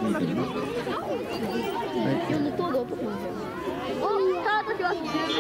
読むとどうとか。お、スタートします。